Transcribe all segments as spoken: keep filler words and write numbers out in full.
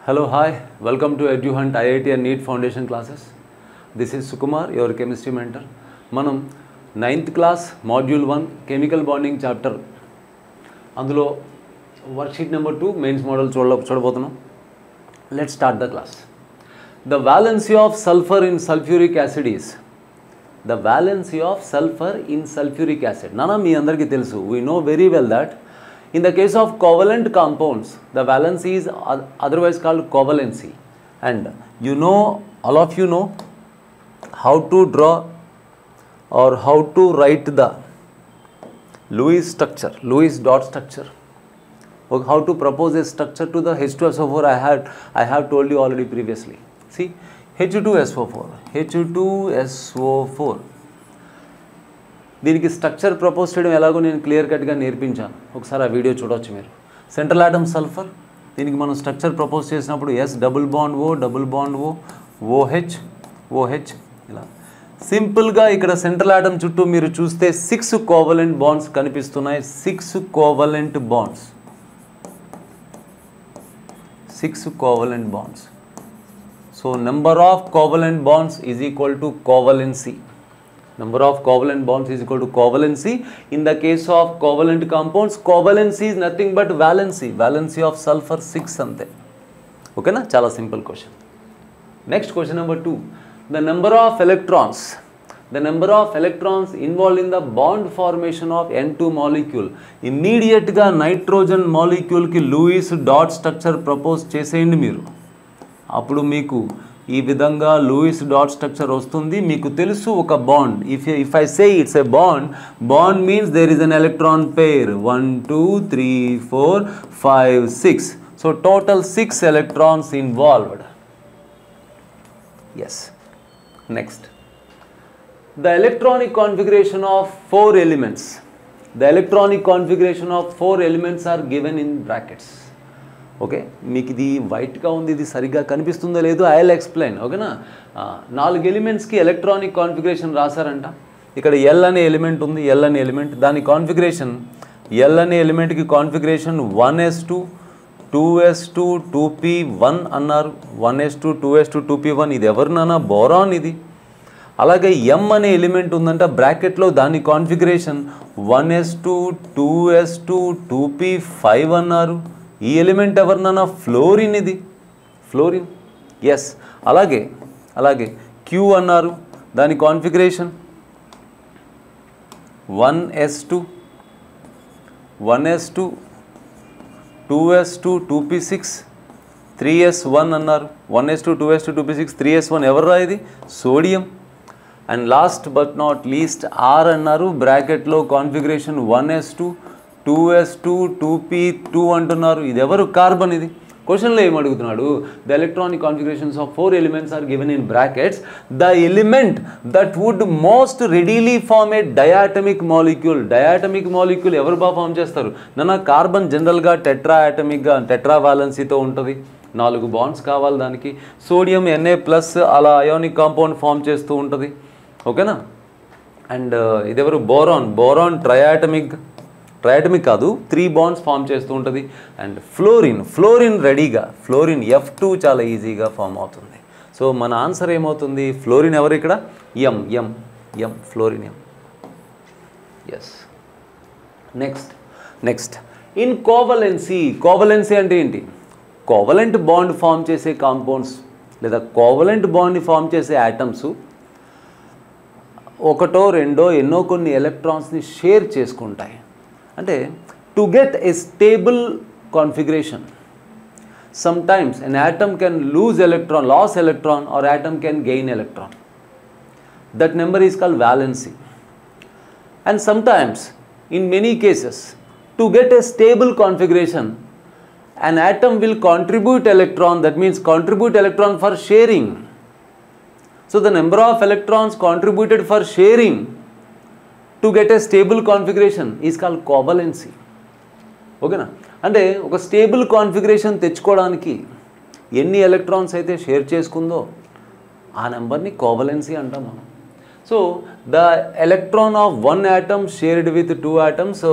Hello, hi, welcome to EduHunt I I T and NEET Foundation classes. This is Sukumar, your chemistry mentor. మనం ninth class module one chemical bonding chapter అందులో worksheet number two mains model చూడ చూడబోతున్నాం. Let's start the class. The valency of sulfur in sulfuric acid is the valency of sulfur in sulfuric acid. Nana మీ అందరికీ తెలుసు. We know very well that in the case of covalent compounds, the valency is otherwise called covalency. And you know, all of you know how to draw or how to write the Lewis structure, Lewis dot structure, or how to propose a structure to the H two S O four. I had I have told you already previously. See, H two S O four, H two S O four. దీనికి structure propose చేయడం ఎలాగో నేను clear కట్గా నేర్పించాను. ఒకసారి ఆ video చూడవచ్చు మీరు. సెంట్రల్ ఆటమ్ సల్ఫర్, దీనికి మనం స్ట్రక్చర్ ప్రపోజ్ చేసినప్పుడు S double bond O double bond O OH OH ఇలా సింపుల్గా ఇక్కడ సెంట్రల్ ఆటమ్ చుట్టూ మీరు చూస్తే సిక్స్ కోవలెంట్ బాండ్స్ కనిపిస్తున్నాయి. Six covalent bonds six covalent bonds so number of covalent bonds is equal to covalency. Number of covalent bonds is equal to covalency. In the case of covalent compounds, covalency is nothing but valency. Valency of sulfur six ante. Okay na? Chala simple question. Next question number two. The number of electrons. The number of electrons involved in the bond formation of N two molecule. Immediate ga nitrogen molecule ki Lewis dot structure propose cheseyandi meeru. Appudu meeku ఈ విధంగా Louis dot structure వస్తుంది. మీకు తెలుసు ఒక bond. If if I say it's a bond, bond means there is an electron pair one two three four five six. So total six electrons involved. Yes. Next, the electronic configuration of four elements. The electronic configuration of four elements are given in brackets. Okay, మీకు ఇది వైట్గా ఉంది, ఇది సరిగ్గా కనిపిస్తుందో లేదో I will explain. ఓకేనా? నాలుగు ఎలిమెంట్స్కి ఎలక్ట్రానిక్ కాన్ఫిగరేషన్ రాశారంట. ఇక్కడ ఎల్ అనే ఎలిమెంట్ ఉంది, ఎల్ అనే ఎలిమెంట్, దాని కాన్ఫిగరేషన్ ఎల్ అనే ఎలిమెంట్కి configuration one S two two S two two P one అన్నారు. One S two two S two two P one ఇది ఎవరినన్నా బోరాన్ ఇది. అలాగే ఎం అనే ఎలిమెంట్ ఉందంట బ్రాకెట్లో, దాని configuration one S two two S two two P five అన్నారు. ఈ ఎలిమెంట్ ఎవరినన్నా ఫ్లోరిన్ ఇది, ఫ్లోరిన్. ఎస్. అలాగే అలాగే క్యూ అన్నారు, దాని configuration one S two one S two two S two two P six three S one అన్నారు. One S two two S two two P six three S one ఎవర్రా ఇది? Sodium. And last but not least R అన్నారు బ్రాకెట్లో, configuration one S two two S two two P two అంటున్నారు. ఇది ఎవరు? Carbon. ఇది క్వశ్చన్లో ఏం అడుగుతున్నాడు? The electronic configurations of four elements are given in brackets. The element that would most readily form a diatomic molecule. Diatomic molecule ఎవరు బాగా form చేస్తారు? నన్న కార్బన్ జనరల్గా టెట్రా ఆటమిక్గా టెట్రా వాలెన్సీతో ఉంటుంది, నాలుగు బాండ్స్ కావాలి దానికి. సోడియం ఎన్ఏ ప్లస్ అలా అయోనిక్ కాంపౌండ్ ఫామ్ చేస్తూ ఉంటుంది. ఓకేనా? అండ్ ఇదెవరు? బోరాన్. బోరాన్ ట్రయాటమిక్ ట్రయాటమిక్ కాదు, త్రీ బాండ్స్ ఫామ్ చేస్తూ ఉంటుంది. And fluorine. ఫ్లోరిన్ రెడీగా, ఫ్లోరిన్ ఎఫ్ టూ చాలా ఈజీగా ఫామ్ అవుతుంది. సో మన ఆన్సర్ ఏమవుతుంది? ఫ్లోరిన్ ఎవరు ఇక్కడ? ఎం ఎం ఎం ఫ్లోరిన్ ఎం. Yes. Next next in covalency. Covalency అంటే ఏంటి? కోవలెంట్ బాండ్ ఫామ్ చేసే కాంపౌండ్స్ లేదా కోవలెంట్ బాండ్ని ఫామ్ చేసే యాటమ్స్ ఒకటో రెండో ఎన్నో కొన్ని ఎలక్ట్రాన్స్ని షేర్ చేసుకుంటాయి. అంటే to get a stable configuration, sometimes an atom can lose electron, loss electron, or atom can gain electron. That number is called valency. And sometimes, in many cases, to get a stable configuration, an atom will contribute electron, that means contribute electron for sharing. So the number of electrons contributed for sharing to get a stable configuration is called covalency. ఓకేనా? అంటే ఒక stable configuration తెచ్చుకోవడానికి ఎన్ని electrons అయితే share చేసుకుందో ఆ నెంబర్ని covalency అంటాం మనం. So the electron of one atom shared with two atoms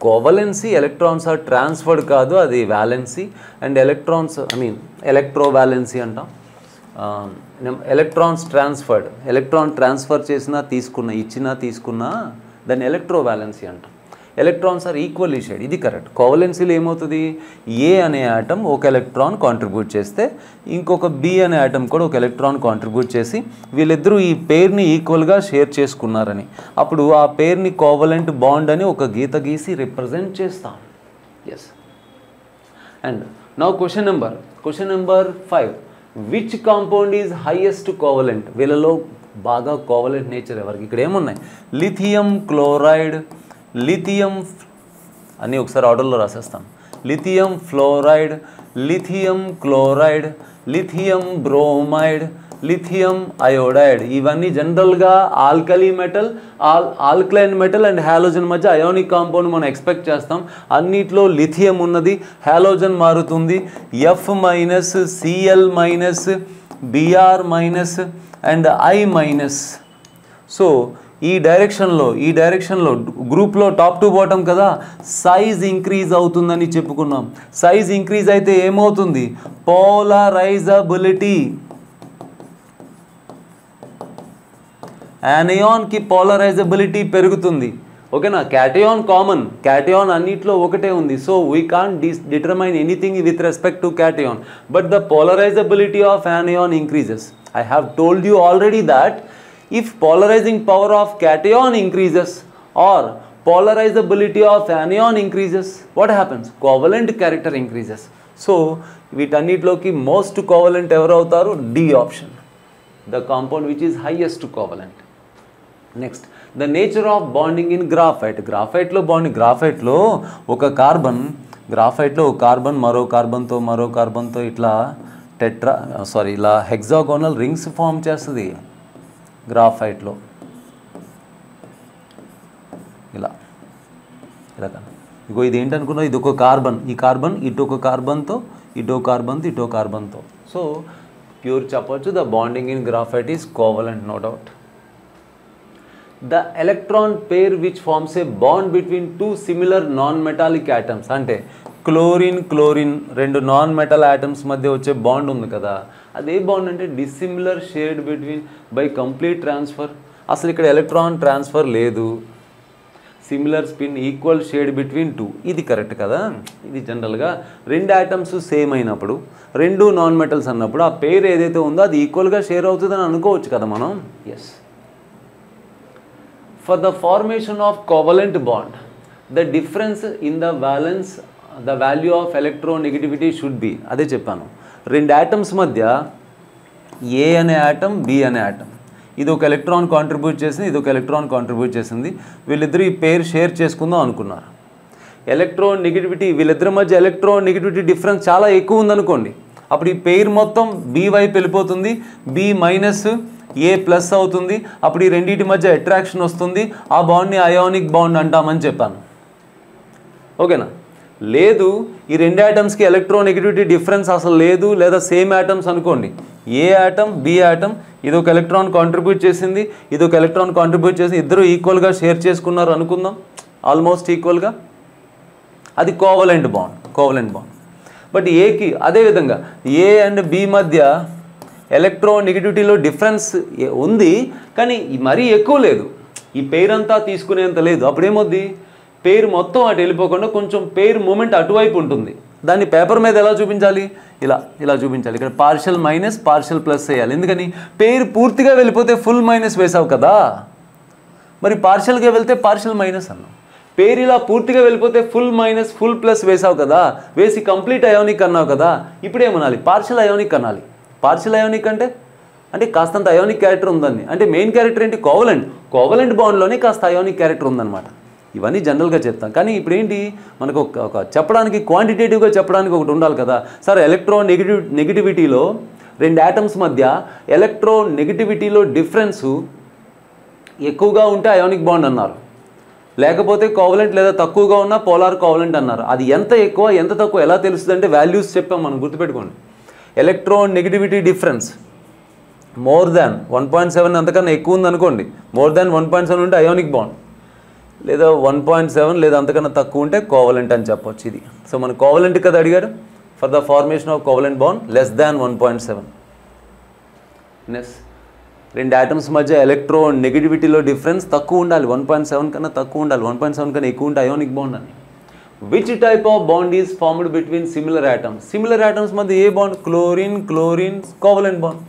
covalency electrons are transferred కాదు, అది valency. And electrons I mean electrovalency అంటాం. ఎలక్ట్రాన్స్ ట్రాన్స్ఫర్డ్, ఎలక్ట్రాన్ ట్రాన్స్ఫర్ చేసినా తీసుకున్నా ఇచ్చినా తీసుకున్నా దాన్ని ఎలక్ట్రో వ్యాలెన్సీ అంటాం. ఎలక్ట్రాన్స్ ఆర్ ఈక్వల్లీ షేర్డ్, ఇది కరెక్ట్. కోవలెన్సీలో ఏమవుతుంది, ఏ అనే ఆటమ్ ఒక ఎలక్ట్రాన్ కాంట్రిబ్యూట్ చేస్తే ఇంకొక బి అనే ఆటమ్ కూడా ఒక ఎలక్ట్రాన్ కాంట్రిబ్యూట్ చేసి వీళ్ళిద్దరూ ఈ పేర్ని ఈక్వల్గా షేర్ చేసుకున్నారని, అప్పుడు ఆ పేర్ని కోవలెంట్ బాండ్ అని ఒక గీత గీసి రిప్రజెంట్ చేస్తాం. Yes. And now question number question number five, which compound is highest covalent? వీళ్ళలో బాగా కోవలెంట్ నేచర్ ఎవరికి? ఇక్కడ ఏమున్నాయి, లిథియం క్లోరైడ్, లిథియం అన్నీ ఒకసారి ఆర్డర్లో రాసేస్తాం. Lithium fluoride, lithium chloride, lithium bromide, lithium iodide. ఇవన్నీ జనరల్గా alkali metal, all alkaline metal and halogen మధ్య అయోనిక్ కాంపౌండ్ మనం ఎక్స్పెక్ట్ చేస్తాం. అన్నిట్లో లిథియం ఉన్నది, హాలోజన్ మారుతుంది, F minus, CL minus, BR minus and I minus. So ఈ డైరెక్షన్లో ఈ డైరెక్షన్లో గ్రూప్లో టాప్ టు బాటమ్ కదా, సైజ్ ఇంక్రీజ్ అవుతుందని చెప్పుకున్నాం. సైజ్ ఇంక్రీజ్ అయితే ఏమవుతుంది, పోలరైజబిలిటీ, యానియాన్కి పోలరైజబిలిటీ పెరుగుతుంది. ఓకేనా? క్యాటయాన్ కామన్, క్యాటయాన్ అన్నిట్లో ఒకటే ఉంది. So we can't dis determine anything with respect to cation, but the polarizability of anion increases. I have told you already that if polarizing power of cation increases or polarizability of anion increases, what happens? Covalent character increases. So వీటన్నిటిలోకి most covalent ఎవరు అవుతారు? D option, the compound which is highest covalent. Next, the nature of bonding in graphite. గ్రాఫైట్లో బాండింగ్, గ్రాఫైట్లో ఒక carbon గ్రాఫైట్లో ఒక carbon మరో కార్బన్తో మరో కార్బన్తో ఇట్లా టెట్రా సారీ ఇలా హెక్సాగోనల్ రింగ్స్ ఫామ్ చేస్తుంది గ్రాఫైట్లో. ఇలా ఇలా ఇగో ఇది ఏంటనుకున్నా, ఇది ఒక కార్బన్, ఈ కార్బన్ ఇటు ఒక కార్బన్తో ఇటో కార్బన్తో ఇటో కార్బన్తో. సో ప్యూర్ చెప్పొచ్చు the bonding in graphite is covalent, no doubt. The electron pair which forms a bond between two similar non metallic atoms. అంటే క్లోరిన్ క్లోరిన్ రెండు నాన్ మెటల్ యాటమ్స్ మధ్య వచ్చే బాండ్ ఉంది కదా, అదే బాండ్ అంటే dissimilar shared between by complete transfer. అసలు ఇక్కడ ఎలక్ట్రాన్ ట్రాన్స్ఫర్ లేదు, similar spin, equal shared between two, ఇది కరెక్ట్ కదా. ఇది జనరల్గా రెండు యాటమ్స్ సేమ్ అయినప్పుడు, రెండు నాన్ మెటల్స్ అన్నప్పుడు ఆ పేరు ఏదైతే ఉందో అది ఈక్వల్గా షేర్ అవుతుందని అనుకోవచ్చు కదా మనం. Yes. For the formation of covalent bond, the difference in the valence the value of electronegativity should be. అదే చెప్పాను, రెండు యాటమ్స్ మధ్య ఏ అనే యాటమ్ బి అనే యాటమ్, ఇది ఒక ఎలక్ట్రాన్ కాంట్రిబ్యూట్ చేసింది, ఇది ఒక ఎలక్ట్రాన్ కాంట్రిబ్యూట్ చేసింది, వీళ్ళిద్దరూ ఈ పేరు షేర్ చేసుకుందాం అనుకున్నారు. ఎలక్ట్రోనెగటివిటీ, వీళ్ళిద్దరి మధ్య ఎలక్ట్రోనెగటివిటీ డిఫరెన్స్ చాలా ఎక్కువ ఉందనుకోండి, అప్పుడు ఈ పేరు మొత్తం బి వైపు వెళ్ళిపోతుంది, బి మైనస్ ఏ ప్లస్ అవుతుంది, అప్పుడు ఈ రెండింటి మధ్య అట్రాక్షన్ వస్తుంది, ఆ బాండ్ని అయానిక్ బాండ్ అంటామని చెప్పాను. ఓకేనా? లేదు, ఈ రెండు యాటమ్స్కి ఎలక్ట్రోనెగటివిటీ డిఫరెన్స్ అసలు లేదు, లేదా సేమ్ యాటమ్స్ అనుకోండి, ఏ యాటమ్ బి యాటమ్, ఇది ఒక ఎలక్ట్రాన్ కాంట్రిబ్యూట్ చేసింది, ఇది ఒక ఎలక్ట్రాన్ కాంట్రిబ్యూట్ చేసింది, ఇద్దరు ఈక్వల్గా షేర్ చేసుకున్నారు అనుకుందాం, ఆల్మోస్ట్ ఈక్వల్గా, అది covalent bond, covalent bond. But ఏకి అదేవిధంగా ఏ అండ్ బి మధ్య ఎలక్ట్రోనెగటివిటీలో డిఫరెన్స్ ఉంది, కానీ మరీ ఎక్కువ లేదు, ఈ పేరంతా తీసుకునేంత లేదు. అప్పుడేమవుద్ది, పేరు మొత్తం అటు వెళ్ళిపోకుండా కొంచెం పేరు మూమెంట్ అటువైపు ఉంటుంది. దాన్ని పేపర్ మీద ఎలా చూపించాలి, ఇలా ఇలా చూపించాలి. ఇక్కడ పార్షియల్ మైనస్ పార్షియల్ ప్లస్ వేయాలి, ఎందుకని పేరు పూర్తిగా వెళ్ళిపోతే ఫుల్ మైనస్ వేసావు కదా, మరి పార్షియల్గా వెళ్తే పార్షియల్ మైనస్ అన్నావు. పేరు ఇలా పూర్తిగా వెళ్ళిపోతే ఫుల్ మైనస్ ఫుల్ ప్లస్ వేసావు కదా, వేసి కంప్లీట్ అయోనిక్ అన్నావు కదా, ఇప్పుడేమనాలి, పార్షియల్ అయోనిక్ అనాలి. పార్షియల్ అయోనిక్ అంటే అంటే కాస్తంత అయోనిక్ క్యారెక్టర్ ఉందని, అంటే మెయిన్ క్యారెక్టర్ ఏంటి, కోవలెంట్, కోవలెంట్ బాండ్లోనే కాస్త అయోనిక్ క్యారెక్టర్ ఉందన్నమాట. ఇవన్నీ జనరల్గా చెప్తాం, కానీ ఇప్పుడు ఏంటి మనకు ఒక చెప్పడానికి క్వాంటిటేటివ్గా చెప్పడానికి ఒకటి ఉండాలి కదా. సార్ ఎలక్ట్రో నెగిటివ్ నెగిటివిటీలో రెండు యాటమ్స్ మధ్య ఎలక్ట్రో నెగిటివిటీలో డిఫరెన్సు ఎక్కువగా ఉంటే అయోనిక్ బాండ్ అన్నారు, లేకపోతే కోవలెంట్ లేదా తక్కువగా ఉన్న పోలార్ కోవలెంట్ అన్నారు. అది ఎంత ఎక్కువ ఎంత తక్కువ ఎలా తెలుస్తుంది అంటే వాల్యూస్ చెప్పాం మనం, గుర్తుపెట్టుకోండి. Electronegativity difference more than one point seven అంతకన్నా ఎక్కువ ఉంది అనుకోండి, more than one point seven ఉంటే అయోనిక్ బాండ్, లేదా వన్ పాయింట్ సెవెన్ లేదా అంతకన్నా తక్కువ ఉంటే కోవలెంట్ అని చెప్పొచ్చు ఇది. సో మన కోవలెంట్ కదా అడిగారు, for the formation of covalent bond less than one point seven. Next రెండు ఆటమ్స్ మధ్య ఎలక్ట్రాన్ నెగటివిటీలో డిఫరెన్స్ తక్కువ ఉండాలి, వన్ పాయింట్ సెవెన్ కన్నా తక్కువ ఉండాలి, వన్ పాయింట్ సెవెన్ కన్నా ఎక్కువ ఉంటే అయోనిక్ బాండ్ అని. Which type of bond is formed between similar atoms? Similar atoms మధ్య ఏ bond? Chlorine chlorine covalent bond.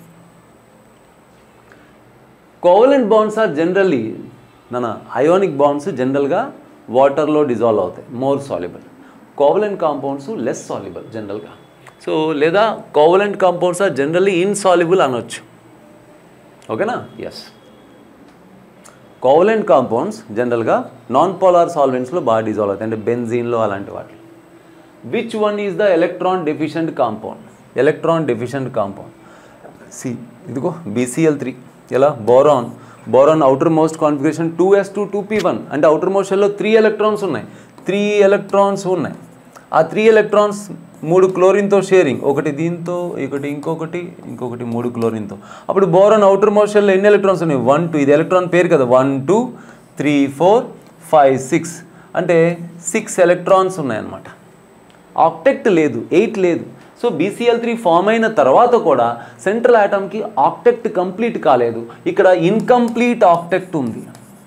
Covalent bonds are generally నా అయోనిక్ బాండ్స్ జనరల్గా వాటర్లో డిజాల్వ్ అవుతాయి, more soluble. Covalent compounds less soluble జనరల్గా. So లేదా covalent compounds are generally insoluble అనొచ్చు. ఓకేనా? ఎస్, కోవలెంట్ కాంపౌండ్స్ జనరల్గా నాన్ పోలార్ సాల్వెంట్స్లో బాగా డిజాల్వ్ అవుతాయి, అంటే బెంజీన్లో అలాంటి వాటి. Which one is the electron deficient compound? Electron deficient compound C ఇదిగో బీసీఎల్ త్రీ. ఎలా? Boron. Boron outermost configuration two S two two P one, అంటే అవుటర్ మోస్ట్ షెల్లో త్రీ ఎలక్ట్రాన్స్ ఉన్నాయి, త్రీ ఎలక్ట్రాన్స్ ఉన్నాయి. ఆ త్రీ ఎలక్ట్రాన్స్ మూడు క్లోరిన్తో sharing, ఒకటి దీంతో ఒకటి ఇంకొకటి ఇంకొకటి మూడు క్లోరిన్తో. అప్పుడు బోరాన్ అవుటర్ మోస్ట్ షెల్లో ఎన్ని ఎలక్ట్రాన్స్ ఉన్నాయి? One two. ఇది ఎలక్ట్రాన్ పేరు కదా, one two three four five six, అంటే సిక్స్ ఎలక్ట్రాన్స్ ఉన్నాయన్నమాట. ఆక్టెక్ట్ లేదు, ఎయిట్ లేదు. సో బీసీఎల్ త్రీ ఫామ్ అయిన తర్వాత కూడా సెంట్రల్ ఆటమ్కి ఆక్టెక్ట్ కంప్లీట్ కాలేదు, ఇక్కడ ఇన్కంప్లీట్ ఆక్టెక్ట్ ఉంది.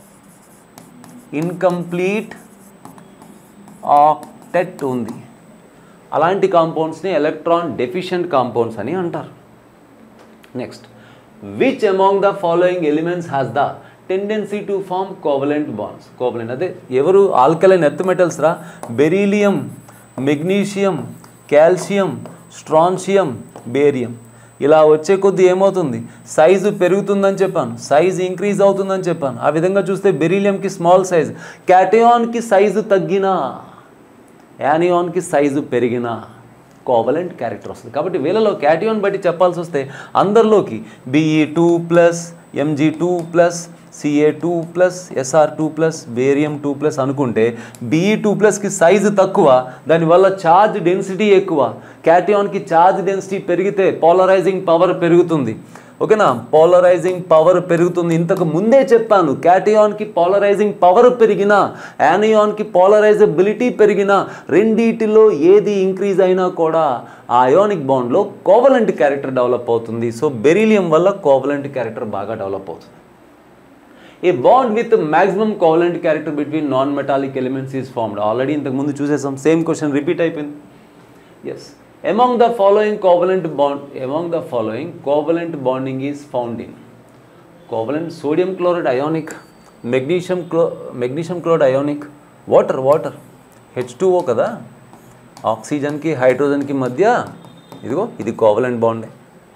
ఇన్కంప్లీట్ ఆక్టెక్ట్ ఉంది. అలాంటి కాంపౌండ్స్ని ఎలక్ట్రాన్ డెఫిషియెంట్ కాంపౌండ్స్ అని అంటారు. Next, which among the following elements has the tendency to form covalent bonds? Covalent అదే ఎవరు? ఆల్కలైన్ ఎర్త్ మెటల్స్ రా. Beryllium, magnesium, calcium, strontium, barium. ఇలా వచ్చే కొద్దీ ఏమవుతుంది? సైజు పెరుగుతుందని చెప్పాను, సైజు ఇంక్రీజ్ అవుతుందని చెప్పాను. ఆ విధంగా చూస్తే బెరీలియంకి స్మాల్ సైజ్, క్యాటయాన్కి సైజు తగ్గినా, యానియాన్కి సైజు పెరిగినా కోవలెంట్ క్యారెక్టర్ వస్తుంది. కాబట్టి వీళ్ళలో క్యాటయాన్ బట్టి చెప్పాల్సి వస్తే అందరిలోకి BE two plus, MG two plus, CA two plus, SR two plus, barium two plus అనుకుంటే బిఈ టూ ప్లస్కి సైజు తక్కువ, దానివల్ల ఛార్జ్ డెన్సిటీ ఎక్కువ. క్యాటయాన్కి ఛార్జ్ డెన్సిటీ పెరిగితే పోలరైజింగ్ పవర్ పెరుగుతుంది. ఓకేనా? పోలరైజింగ్ పవర్ పెరుగుతుంది. ఇంతకు ముందే చెప్పాను, క్యాటయాన్కి పోలరైజింగ్ పవర్ పెరిగినా, యానియాన్కి పోలరైజబిలిటీ పెరిగినా, రెండిటిలో ఏది ఇంక్రీజ్ అయినా కూడా ఆ అయోనిక్ బాండ్లో కోవలెంట్ క్యారెక్టర్ డెవలప్ అవుతుంది. సో బెరీలియం వల్ల కోవలెంట్ క్యారెక్టర్ బాగా డెవలప్ అవుతుంది. A bond with maximum covalent character between non metallic elements is formed. Already ఇంతకు ముందు చూసేసాం, సేమ్ క్వశ్చన్ రిపీట్ అయిపోయింది. Yes, among the following covalent bond among the following covalent bonding is found in covalent sodium chloride ionic, magnesium magnesium chloride ionic, water water H two O కదా, oxygen కి hydrogen కి మధ్య ఇదిగో ఇది covalent bond.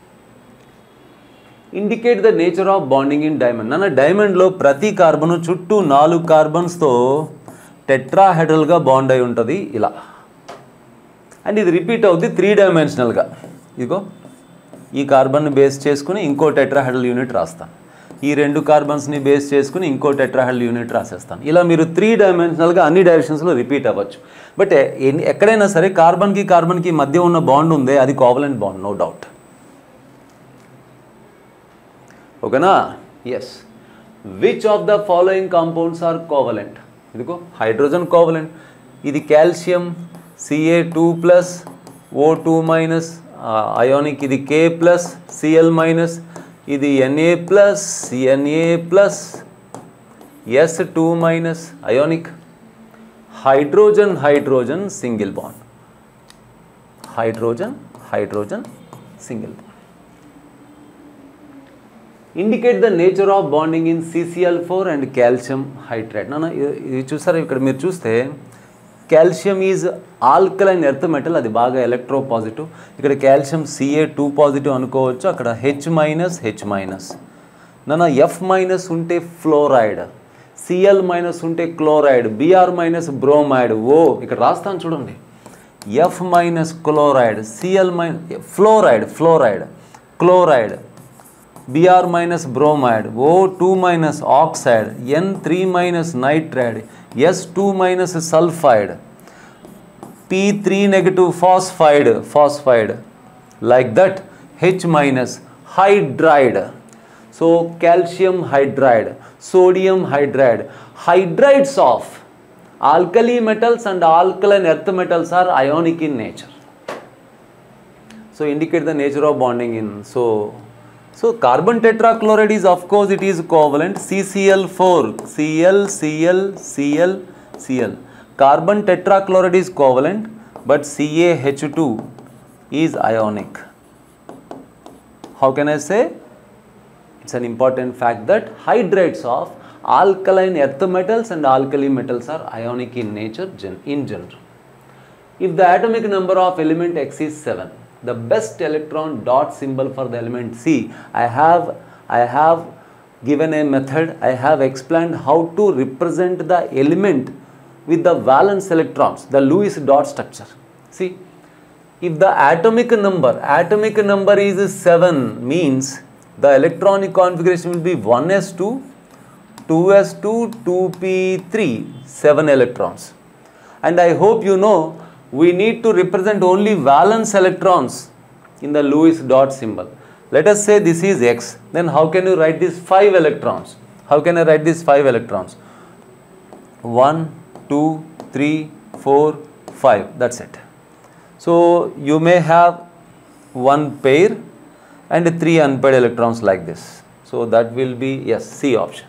Indicate the nature of bonding in diamond. నన్న డైమండ్లో ప్రతి carbon చుట్టూ నాలుగు కార్బన్స్తో టెట్రాహెడ్రల్గా బాండ్ అయి ఉంటుంది ఇలా, అండ్ ఇది రిపీట్ అవుద్ది త్రీ డైమెన్షనల్గా. ఇదిగో ఈ కార్బన్ని బేస్ చేసుకుని ఇంకో టెట్రాహెడ్రల్ యూనిట్ రాస్తాను, ఈ రెండు కార్బన్స్ని బేస్ చేసుకుని ఇంకో టెట్రాహెడ్రల్ యూనిట్ రాసేస్తాను. ఇలా మీరు త్రీ డైమెన్షనల్గా అన్ని డైరెక్షన్స్లో రిపీట్ అవ్వచ్చు. బట్ ఎక్కడైనా సరే కార్బన్కి కార్బన్కి మధ్య ఉన్న బాండ్ ఉందే అది కోవలెంట్ బాండ్, నో డౌట్. ఓకేనా? Yes, which of the following compounds are covalent? ఇదిగో హైడ్రోజన్ కోవలెంట్, ఇది calcium CA two plus O two minus, ionic ఇది కే ప్లస్ సిఎల్ మైనస్, ఇది NA plus NA plus S two minus ionic. Hydrogen hydrogen single bond, hydrogen hydrogen single bond. Indicate the nature of bonding in CCL four and calcium hydrate. నాన్న ఇది చూసారా, ఇక్కడ మీరు చూస్తే calcium is alkaline earth metal, అది బాగా electropositive. ఇక్కడ calcium CA two positive అనుకోవచ్చు, అక్కడ హెచ్ మైనస్ హెచ్ మైనస్. నాన్న ఎఫ్ మైనస్ ఉంటే ఫ్లోరైడ్, సిఎల్ మైనస్ ఉంటే క్లోరైడ్, బిఆర్ మైనస్ బ్రోమైడ్. ఓ ఇక్కడ రాస్తాను చూడండి, F minus chloride, CL minus fluoride fluoride chloride, BR minus bromide, O two minus oxide, N three minus nitride, S two minus sulphide, P three negative phosphide phosphide, like that H minus hydride. So calcium hydride, sodium hydride, hydrides of alkali metals and alkaline earth metals are ionic in nature. So indicate the nature of bonding in. So, so carbon tetrachloride is, of course, it is covalent. C C L four, Cl, Cl, Cl, Cl. Carbon tetrachloride is covalent, but C A H two is ionic. How can I say? It's an important fact that hydrides of alkaline earth metals and alkali metals are ionic in nature in general. If the atomic number of element X is seven, the best electron dot symbol for the element C, I have, I have given a method, I have explained how to represent the element with the valence electrons, the Lewis dot structure. See, if the atomic number, atomic number is seven, means the electronic configuration will be one s two, two s two, two p three, seven electrons. And I hope you know, we need to represent only valence electrons in the Lewis dot symbol. Let us say this is X. Then how can you write these five electrons? How can I write these five electrons? one, two, three, four, five. That's it. So you may have one pair and three unpaired electrons like this. So that will be, yes, C option.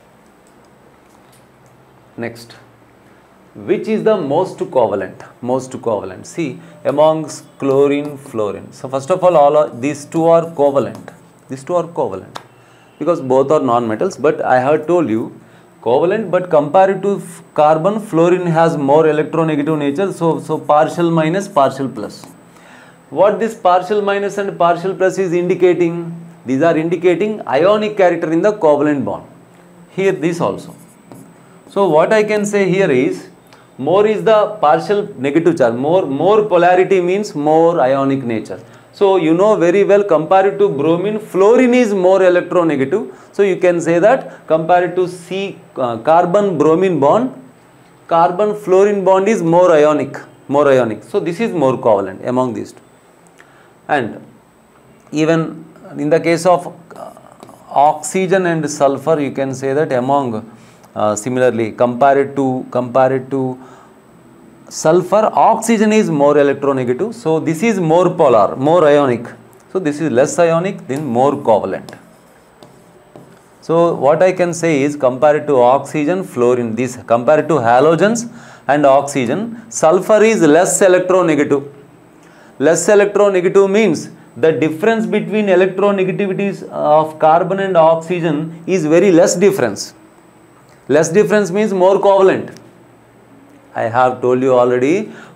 Next. Which is the most covalent? Most covalent. See, amongst chlorine, fluorine. So first of all, all are, these two are covalent. These two are covalent because both are non-metals. But I have told you, covalent, but compared to carbon, fluorine has more electronegative nature. So, so partial minus, partial plus. What this partial minus and partial plus is indicating? These are indicating ionic character in the covalent bond. Here, this also. So what I can say here is, more is the partial negative charge, more, more polarity means more ionic nature. So you know very well, compared to bromine, fluorine is more electronegative. So you can say that compared to C, uh, carbon bromine bond, carbon fluorine bond is more ionic, more ionic. So this is more covalent among these two. And even in the case of uh, oxygen and sulfur, you can say that among Uh, similarly, compared to compared to sulfur, oxygen is more electronegative. So this is more polar, more ionic. So this is less ionic, then more covalent. So what I can say is, compared to oxygen, fluorine, this compared to halogens and oxygen, sulfur is less electronegative. Less electronegative means the difference between electronegativities of carbon and oxygen is very less difference. Less difference means more covalent. I have told you already,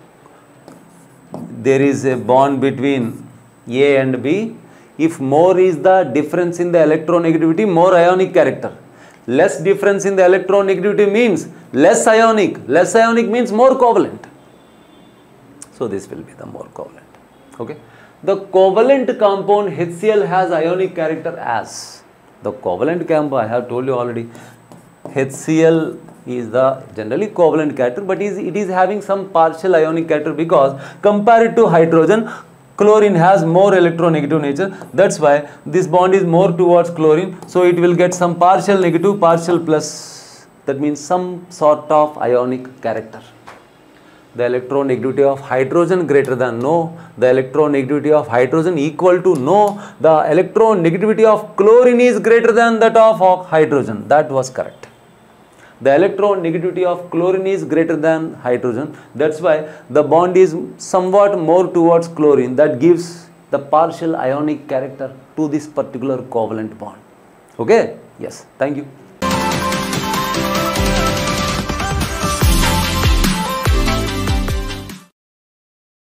there is a bond between A and B. If more is the difference in the electronegativity, more ionic character. Less difference in the electronegativity means less ionic. Less ionic means more covalent. So this will be the more covalent. Okay. The covalent compound HCl has ionic character as. The covalent compound, I have told you already, HCl is the generally covalent character, but is, it is having some partial ionic character because compared to hydrogen, chlorine has more electronegative nature. That's why this bond is more towards chlorine. So it will get some partial negative, partial plus. That means some sort of ionic character. The electronegativity of hydrogen greater than no. The electronegativity of hydrogen equal to no. The electronegativity of chlorine is greater than that of hydrogen. That was correct. The electronegativity of chlorine is greater than hydrogen. That's why the bond is somewhat more towards chlorine. That gives the partial ionic character to this particular covalent bond. Okay? Yes. Thank you.